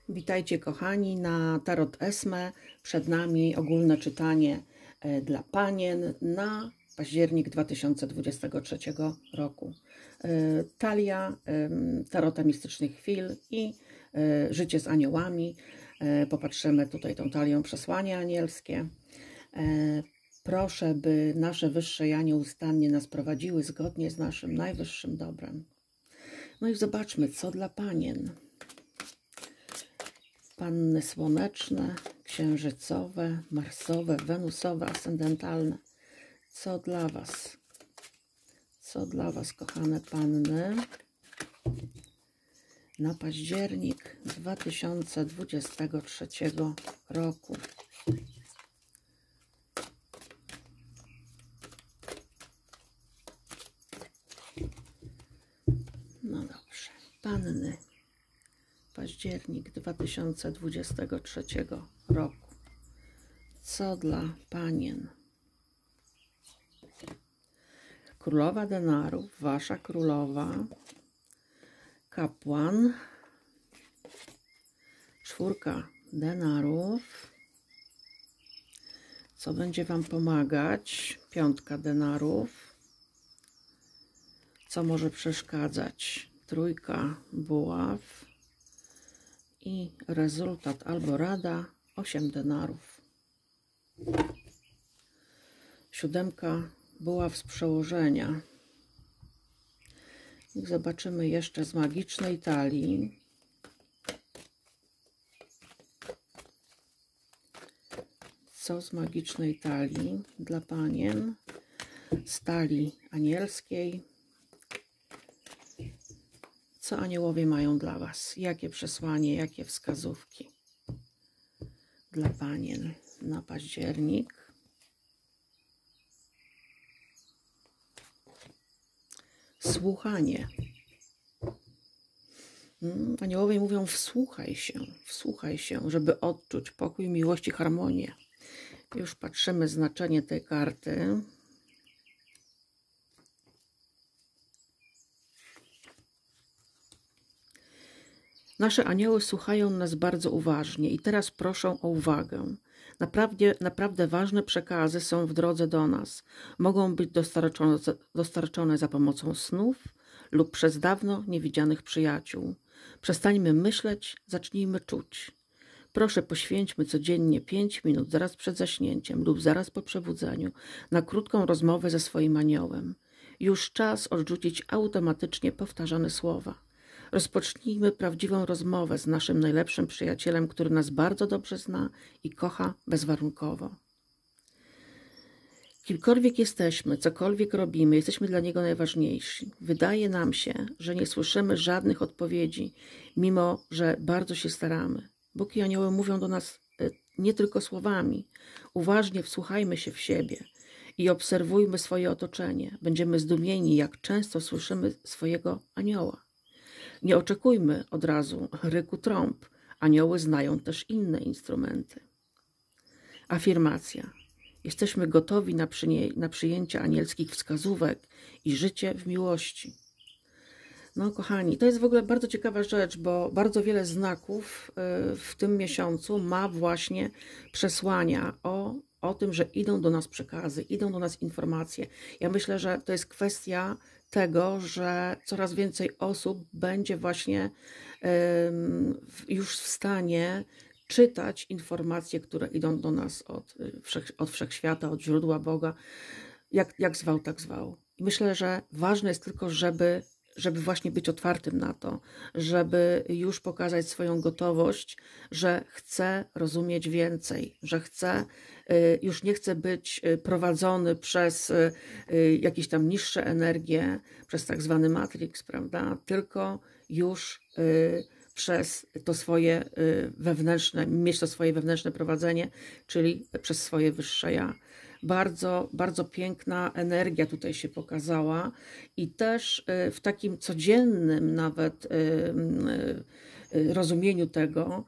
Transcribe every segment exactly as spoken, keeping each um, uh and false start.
Witajcie kochani na Tarot Esme. Przed nami ogólne czytanie dla panien na październik dwa tysiące dwudziestego trzeciego roku. Talia Tarota Mistycznych Chwil i Życie z aniołami. Popatrzymy tutaj tą talią przesłania anielskie. Proszę, by nasze wyższe ja nieustannie nas prowadziły zgodnie z naszym najwyższym dobrem. No i zobaczmy, co dla panien. Panny słoneczne, księżycowe, marsowe, wenusowe, ascendentalne. Co dla was? Co dla was, kochane panny, na październik dwa tysiące dwudziestego trzeciego roku? No dobrze, panny. Październik dwa tysiące dwudziestego trzeciego roku. Co dla panien? Królowa denarów, wasza królowa, kapłan, czwórka denarów. Co będzie wam pomagać? Piątka denarów. Co może przeszkadzać? Trójka buław. I rezultat albo rada, osiem denarów. Siódemka buław z przełożenia. I zobaczymy jeszcze z magicznej talii. Co z magicznej talii dla panien? Z talii anielskiej. Co aniołowie mają dla was? Jakie przesłanie, jakie wskazówki dla panien na październik? Słuchanie. Aniołowie mówią: wsłuchaj się, wsłuchaj się, żeby odczuć pokój, miłość i harmonię. Już patrzymy znaczenie tej karty. Nasze anioły słuchają nas bardzo uważnie i teraz proszą o uwagę. Naprawdę, naprawdę ważne przekazy są w drodze do nas. Mogą być dostarczone, dostarczone za pomocą snów lub przez dawno niewidzianych przyjaciół. Przestańmy myśleć, zacznijmy czuć. Proszę, poświęćmy codziennie pięć minut zaraz przed zaśnięciem lub zaraz po przebudzeniu na krótką rozmowę ze swoim aniołem. Już czas odrzucić automatycznie powtarzane słowa. Rozpocznijmy prawdziwą rozmowę z naszym najlepszym przyjacielem, który nas bardzo dobrze zna i kocha bezwarunkowo. Kimkolwiek jesteśmy, cokolwiek robimy, jesteśmy dla niego najważniejsi. Wydaje nam się, że nie słyszymy żadnych odpowiedzi, mimo że bardzo się staramy. Bóg i anioły mówią do nas nie tylko słowami. Uważnie wsłuchajmy się w siebie i obserwujmy swoje otoczenie. Będziemy zdumieni, jak często słyszymy swojego anioła. Nie oczekujmy od razu ryku trąb. Anioły znają też inne instrumenty. Afirmacja. Jesteśmy gotowi na, na przyjęcie anielskich wskazówek i życie w miłości. No kochani, to jest w ogóle bardzo ciekawa rzecz, bo bardzo wiele znaków w tym miesiącu ma właśnie przesłania o, o tym, że idą do nas przekazy, idą do nas informacje. Ja myślę, że to jest kwestia tego, że coraz więcej osób będzie właśnie um, już w stanie czytać informacje, które idą do nas od, wszech, od wszechświata, od źródła Boga, jak, jak zwał, tak zwał. I myślę, że ważne jest tylko, żeby, żeby właśnie być otwartym na to, żeby już pokazać swoją gotowość, że chce rozumieć więcej, że chce, już nie chce być prowadzony przez jakieś tam niższe energie, przez tak zwany Matrix, prawda? Tylko już przez to swoje wewnętrzne, mieć to swoje wewnętrzne prowadzenie, czyli przez swoje wyższe ja. Bardzo, bardzo piękna energia tutaj się pokazała i też w takim codziennym nawet rozumieniu tego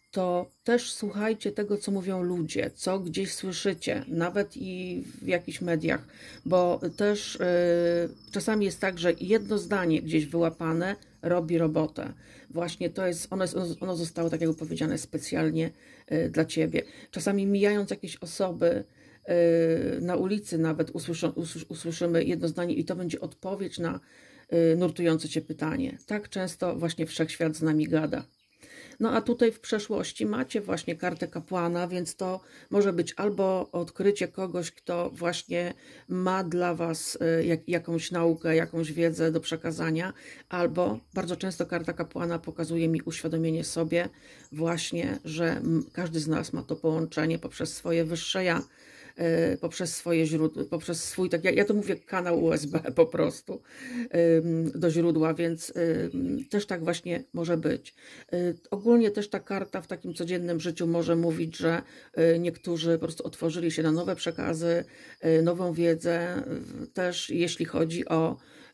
to też słuchajcie tego, co mówią ludzie, co gdzieś słyszycie, nawet i w jakichś mediach, bo też yy, czasami jest tak, że jedno zdanie gdzieś wyłapane robi robotę. Właśnie to jest, ono, jest, ono zostało, tak jak powiedziane, specjalnie yy, dla Ciebie. Czasami mijając jakieś osoby, yy, na ulicy nawet usłyszą, usłysz, usłyszymy jedno zdanie i to będzie odpowiedź na yy, nurtujące Cię pytanie. Tak często właśnie Wszechświat z nami gada. No a tutaj w przeszłości macie właśnie kartę kapłana, więc to może być albo odkrycie kogoś, kto właśnie ma dla Was jak, jakąś naukę, jakąś wiedzę do przekazania, albo bardzo często karta kapłana pokazuje mi uświadomienie sobie właśnie, że każdy z nas ma to połączenie poprzez swoje wyższe ja, poprzez swoje źródło, poprzez swój, tak ja, ja to mówię, kanał U S B po prostu do źródła, więc też tak właśnie może być. Ogólnie też ta karta w takim codziennym życiu może mówić, że niektórzy po prostu otworzyli się na nowe przekazy, nową wiedzę, też jeśli chodzi o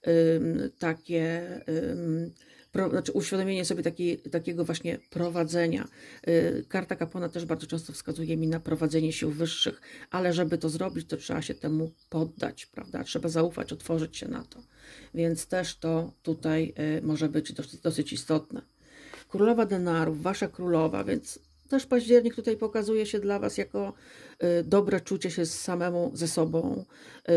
takie Pro, znaczy uświadomienie sobie taki, takiego właśnie prowadzenia. Karta kapłana też bardzo często wskazuje mi na prowadzenie sił wyższych, ale żeby to zrobić, to trzeba się temu poddać, prawda? Trzeba zaufać, otworzyć się na to. Więc też to tutaj może być dosyć, dosyć istotne. Królowa denarów, wasza królowa, więc też październik tutaj pokazuje się dla was jako dobre czucie się samemu ze sobą,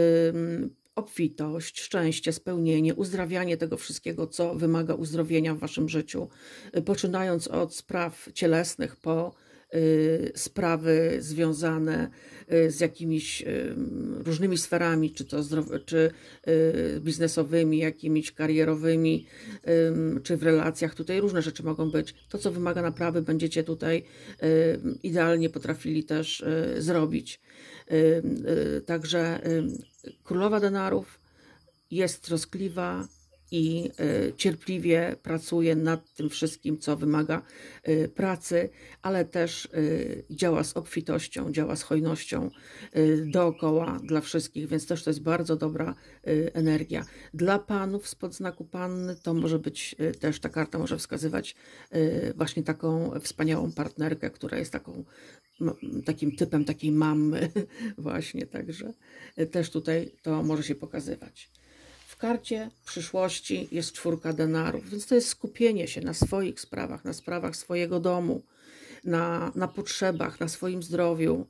obfitość, szczęście, spełnienie, uzdrawianie tego wszystkiego, co wymaga uzdrowienia w waszym życiu, poczynając od spraw cielesnych po y, sprawy związane y, z jakimiś y, różnymi sferami, czy to zdrow- czy y, biznesowymi, jakimiś karierowymi, y, czy w relacjach. Tutaj różne rzeczy mogą być. To, co wymaga naprawy, będziecie tutaj y, idealnie potrafili też y, zrobić. Y, y, także y, Królowa denarów jest troskliwa i y, cierpliwie pracuje nad tym wszystkim, co wymaga y, pracy, ale też y, działa z obfitością, działa z hojnością y, dookoła dla wszystkich, więc też to jest bardzo dobra y, energia. Dla panów spod znaku panny to może być y, też, ta karta może wskazywać y, właśnie taką wspaniałą partnerkę, która jest taką takim typem takiej mamy właśnie, także też tutaj to może się pokazywać. W karcie przyszłości jest czwórka denarów, więc to jest skupienie się na swoich sprawach, na sprawach swojego domu, na, na potrzebach, na swoim zdrowiu.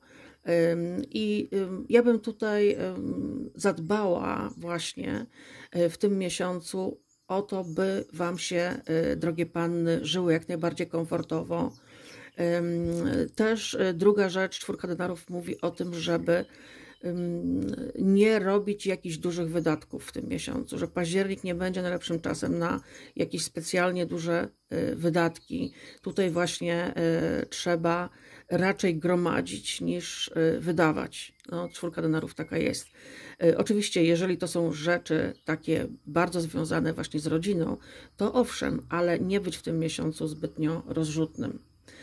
I ja bym tutaj zadbała właśnie w tym miesiącu o to, by wam się, drogie panny, żyły jak najbardziej komfortowo. Też druga rzecz, czwórka denarów mówi o tym, żeby nie robić jakichś dużych wydatków w tym miesiącu, że październik nie będzie najlepszym czasem na jakieś specjalnie duże wydatki. Tutaj właśnie trzeba raczej gromadzić niż wydawać. No, czwórka denarów taka jest. Oczywiście, jeżeli to są rzeczy takie bardzo związane właśnie z rodziną, to owszem, ale nie być w tym miesiącu zbytnio rozrzutnym.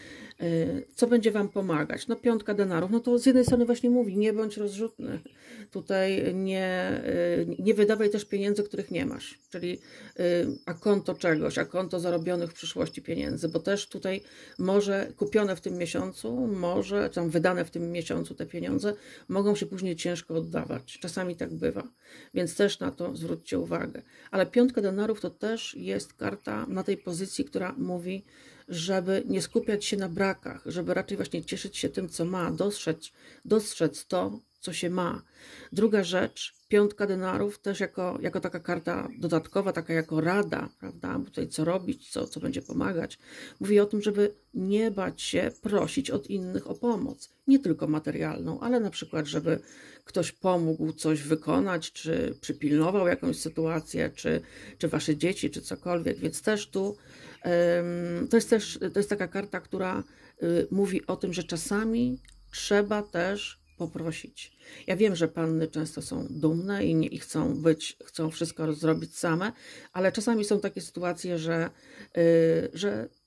Co będzie wam pomagać? No piątka denarów, no to z jednej strony właśnie mówi, nie bądź rozrzutny. Tutaj nie, nie wydawaj też pieniędzy, których nie masz. Czyli a konto czegoś, a konto zarobionych w przyszłości pieniędzy, bo też tutaj może kupione w tym miesiącu, może tam wydane w tym miesiącu te pieniądze mogą się później ciężko oddawać. Czasami tak bywa, więc też na to zwróćcie uwagę. Ale piątka denarów to też jest karta na tej pozycji, która mówi, żeby nie skupiać się na brakach, żeby raczej właśnie cieszyć się tym, co ma, dostrzec, dostrzec to, co się ma. Druga rzecz, piątka denarów też jako, jako taka karta dodatkowa, taka jako rada, prawda, bo tutaj co robić, co, co będzie pomagać. Mówi o tym, żeby nie bać się prosić od innych o pomoc, nie tylko materialną, ale na przykład, żeby ktoś pomógł coś wykonać, czy przypilnował jakąś sytuację, czy, czy wasze dzieci, czy cokolwiek, więc też tu to jest też to jest taka karta, która mówi o tym, że czasami trzeba też poprosić. Ja wiem, że panny często są dumne i, nie, i chcą być, chcą wszystko zrobić same, ale czasami są takie sytuacje, że, że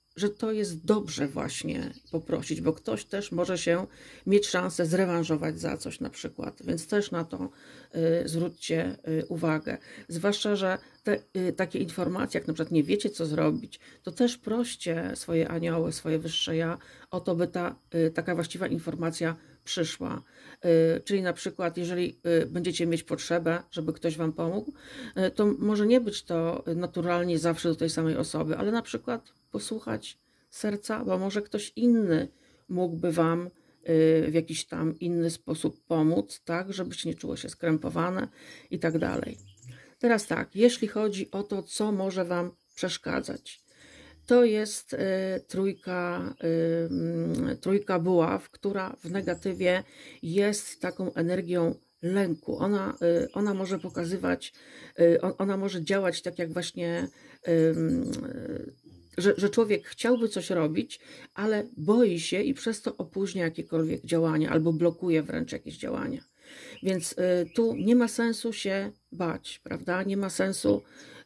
że to jest dobrze właśnie poprosić, bo ktoś też może się mieć szansę zrewanżować za coś na przykład, więc też na to y, zwróćcie y, uwagę. Zwłaszcza, że te y, takie informacje, jak na przykład nie wiecie co zrobić, to też proście swoje anioły, swoje wyższe ja o to, by ta y, taka właściwa informacja przyszła. Y, czyli na przykład, jeżeli y, będziecie mieć potrzebę, żeby ktoś wam pomógł, y, to może nie być to naturalnie zawsze do tej samej osoby, ale na przykład posłuchać serca, bo może ktoś inny mógłby wam y, w jakiś tam inny sposób pomóc, tak, żebyście nie czuło się skrępowane i tak dalej. Teraz tak, jeśli chodzi o to, co może wam przeszkadzać, to jest y, trójka, y, trójka buław, która w negatywie jest taką energią lęku. Ona, y, ona może pokazywać, y, ona może działać tak jak właśnie, y, że, że człowiek chciałby coś robić, ale boi się i przez to opóźnia jakiekolwiek działania albo blokuje wręcz jakieś działania. Więc y, tu nie ma sensu się bać, prawda? Nie ma sensu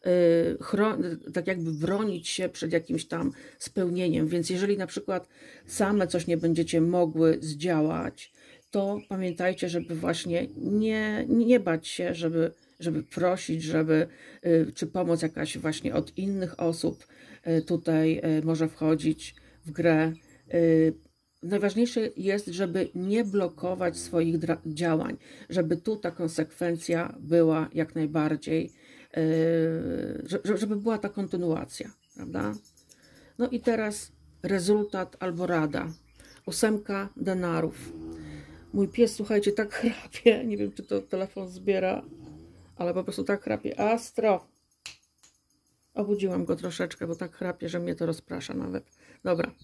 y, tak jakby bronić się przed jakimś tam spełnieniem. Więc jeżeli na przykład same coś nie będziecie mogły zdziałać, to pamiętajcie, żeby właśnie nie, nie bać się, żeby, żeby prosić, żeby, y, czy pomoc jakaś właśnie od innych osób y, tutaj y, może wchodzić w grę. Y, Najważniejsze jest, żeby nie blokować swoich działań, żeby tu ta konsekwencja była jak najbardziej, yy, żeby była ta kontynuacja, prawda? No i teraz rezultat albo rada. Ósemka denarów. Mój pies, słuchajcie, tak chrapie, nie wiem, czy to telefon zbiera, ale po prostu tak chrapie. Astro! Obudziłam go troszeczkę, bo tak chrapie, że mnie to rozprasza nawet. Dobra.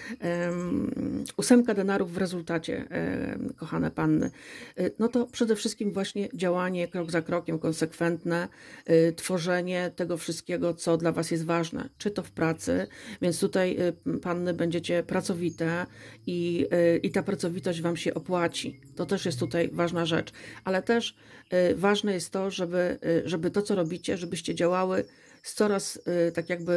Um, ósemka denarów w rezultacie, um, kochane panny. Y, no to przede wszystkim właśnie działanie krok za krokiem, konsekwentne, y, tworzenie tego wszystkiego, co dla was jest ważne. Czy to w pracy, więc tutaj y, panny będziecie pracowite i, y, i ta pracowitość wam się opłaci. To też jest tutaj ważna rzecz. Ale też y, ważne jest to, żeby, y, żeby to, co robicie, żebyście działały z coraz y, tak jakby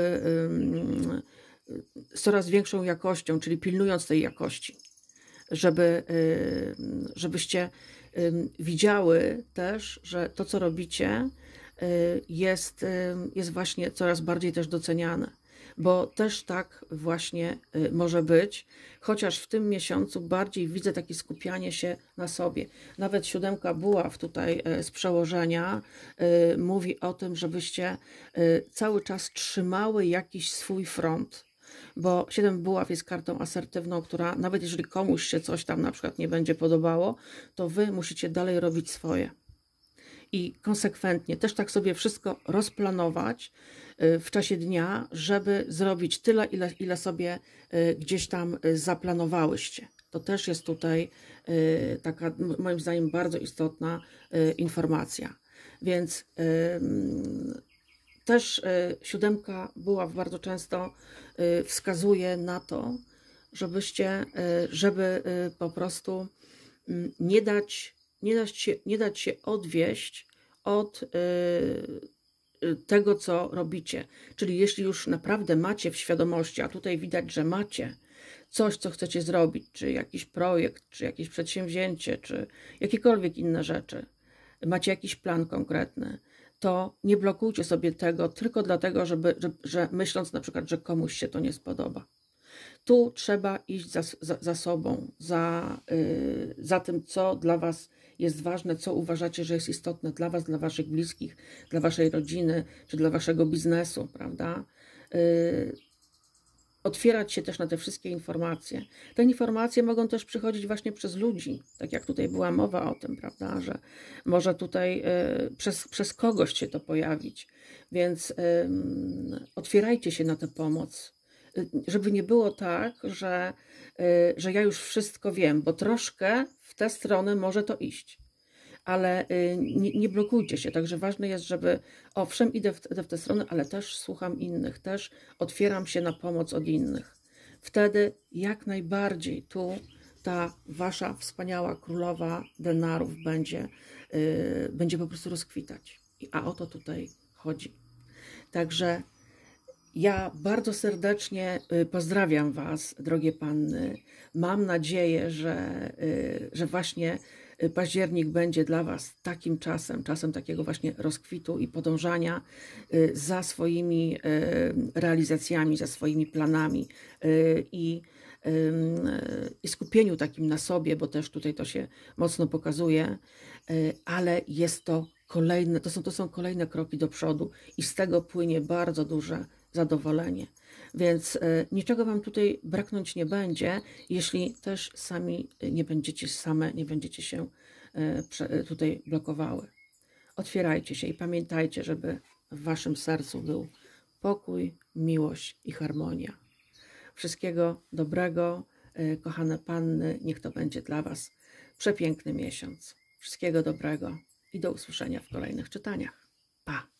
y, z coraz większą jakością, czyli pilnując tej jakości, żeby, y, żebyście y, widziały też, że to, co robicie, y, jest, y, jest właśnie coraz bardziej też doceniane. Bo też tak właśnie y, może być, chociaż w tym miesiącu bardziej widzę takie skupianie się na sobie. Nawet siódemka buław tutaj y, z przełożenia y, mówi o tym, żebyście y, cały czas trzymały jakiś swój front. Bo siedem buław jest kartą asertywną, która nawet jeżeli komuś się coś tam na przykład nie będzie podobało, to wy musicie dalej robić swoje. I konsekwentnie też tak sobie wszystko rozplanować w czasie dnia, żeby zrobić tyle, ile, ile sobie gdzieś tam zaplanowałyście. To też jest tutaj taka, moim zdaniem, bardzo istotna informacja. Więc też siódemka buław bardzo często wskazuje na to, żebyście, żeby po prostu nie dać, nie dać się, nie dać się odwieść od tego, co robicie. Czyli jeśli już naprawdę macie w świadomości, a tutaj widać, że macie coś, co chcecie zrobić, czy jakiś projekt, czy jakieś przedsięwzięcie, czy jakiekolwiek inne rzeczy, macie jakiś plan konkretny, to nie blokujcie sobie tego tylko dlatego, żeby, że, że myśląc na przykład, że komuś się to nie spodoba. Tu trzeba iść za, za, za sobą, za, yy, za tym, co dla was jest ważne, co uważacie, że jest istotne dla was, dla waszych bliskich, dla waszej rodziny, czy dla waszego biznesu, prawda? Yy, otwierać się też na te wszystkie informacje. Te informacje mogą też przychodzić właśnie przez ludzi, tak jak tutaj była mowa o tym, prawda, że może tutaj y, przez, przez kogoś się to pojawić, więc y, otwierajcie się na tę pomoc, y, żeby nie było tak, że, y, że ja już wszystko wiem, bo troszkę w tę stronę może to iść. Ale nie, nie blokujcie się, także ważne jest, żeby owszem, idę w, idę w tę stronę, ale też słucham innych, też otwieram się na pomoc od innych. Wtedy jak najbardziej tu ta wasza wspaniała królowa denarów będzie, yy, będzie po prostu rozkwitać. A o to tutaj chodzi. Także Ja bardzo serdecznie y, pozdrawiam Was, drogie panny. Mam nadzieję, że, y, że właśnie y, październik będzie dla Was takim czasem, czasem takiego właśnie rozkwitu i podążania y, za swoimi y, realizacjami, za swoimi planami y, i, y, i skupieniu takim na sobie, bo też tutaj to się mocno pokazuje, y, ale jest to kolejne, to są, to są kolejne kroki do przodu i z tego płynie bardzo duże zadowolenie. Więc y, niczego Wam tutaj braknąć nie będzie, jeśli też sami nie będziecie same, nie będziecie się y, prze, tutaj blokowały. Otwierajcie się i pamiętajcie, żeby w Waszym sercu był pokój, miłość i harmonia. Wszystkiego dobrego, y, kochane panny, niech to będzie dla Was przepiękny miesiąc. Wszystkiego dobrego i do usłyszenia w kolejnych czytaniach. Pa!